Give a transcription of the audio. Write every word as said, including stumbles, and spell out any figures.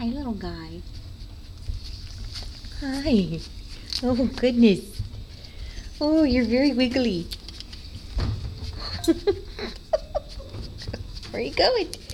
Hi, little guy. Hi. Oh, goodness. Oh, you're very wiggly. Where are you going?